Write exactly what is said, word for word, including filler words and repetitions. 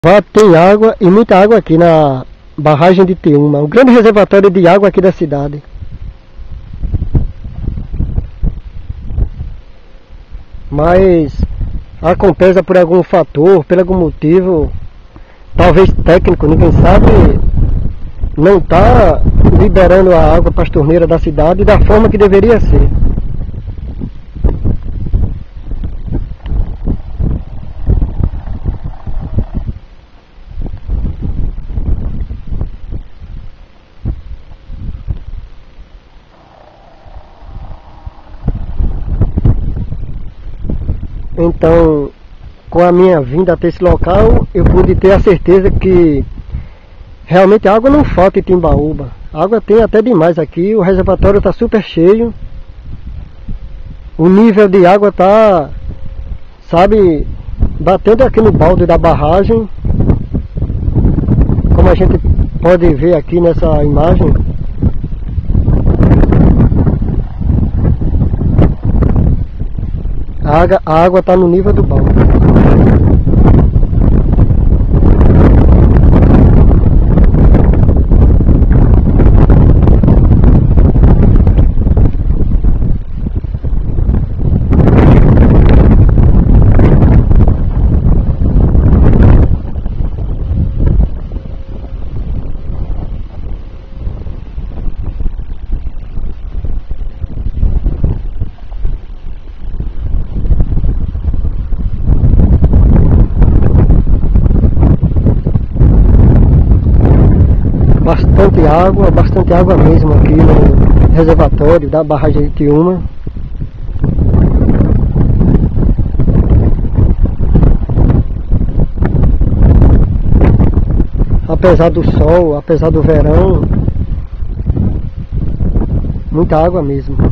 Tem água e muita água aqui na barragem de Timbaúba, um grande reservatório de água aqui da cidade. Mas a Compesa, por algum fator, por algum motivo, talvez técnico, ninguém sabe, não está liberando a água para as torneiras da cidade da forma que deveria ser. Então, com a minha vinda até esse local, eu pude ter a certeza que realmente a água não falta em Timbaúba. A água tem até demais aqui, o reservatório está super cheio. O nível de água está, sabe, batendo aqui no balde da barragem. Como a gente pode ver aqui nessa imagem. A água está no nível do balde. Bastante água, bastante água mesmo aqui no reservatório da barragem de Timbaúba. Apesar do sol, apesar do verão, muita água mesmo.